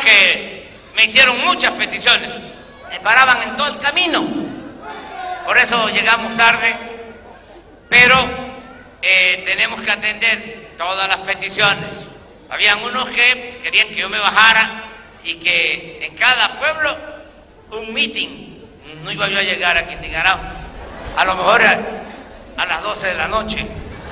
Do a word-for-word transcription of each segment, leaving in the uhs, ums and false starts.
que me hicieron muchas peticiones, me paraban en todo el camino, por eso llegamos tarde, pero eh, tenemos que atender todas las peticiones. Habían unos que querían que yo me bajara y que en cada pueblo un meeting. No iba yo a llegar a Quintigarao, a lo mejor a, a las doce de la noche.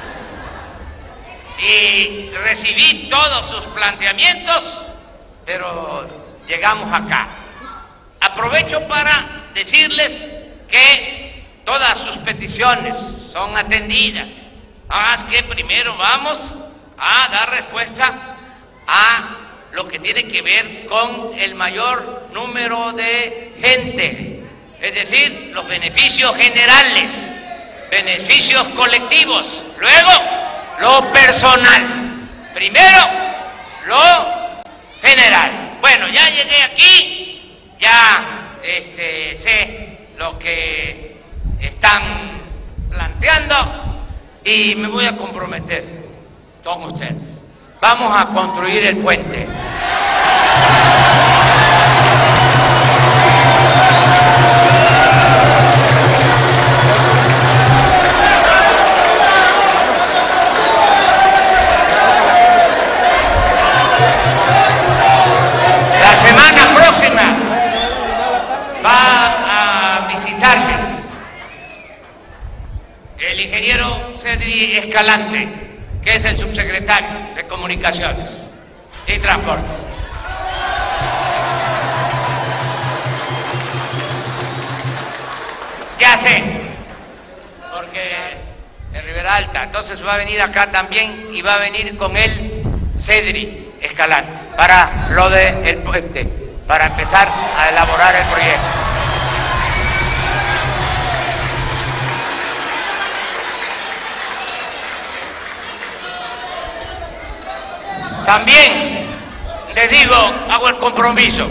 Y recibí todos sus planteamientos, pero llegamos acá. Aprovecho para decirles que todas sus peticiones son atendidas. Nada más que primero vamos a dar respuesta a lo que tiene que ver con el mayor número de gente, es decir, los beneficios generales, beneficios colectivos, luego lo personal, primero lo general. Bueno, ya llegué aquí, ya este, sé lo que están planteando y me voy a comprometer con ustedes. Vamos a construir el puente. La semana próxima va a visitarles el ingeniero Cedri Escalante, que es el subsecretario de Comunicaciones y Transporte. Ya sé, porque en Ribera Alta, entonces va a venir acá también y va a venir con él Cedri Escalante para lo del puente, para empezar a elaborar el proyecto. También les digo, hago el compromiso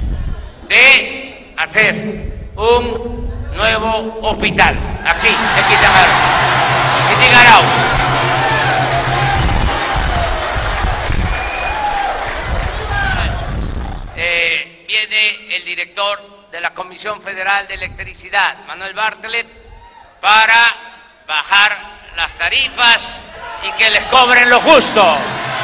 de hacer un nuevo hospital aquí en Quintigarao. Eh, viene el director de la Comisión Federal de Electricidad, Manuel Bartlett, para bajar las tarifas y que les cobren lo justo.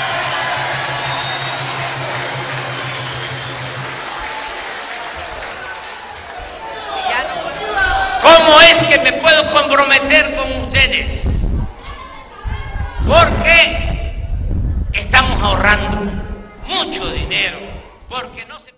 ¿Cómo es que me puedo comprometer con ustedes? Porque estamos ahorrando mucho dinero, porque no se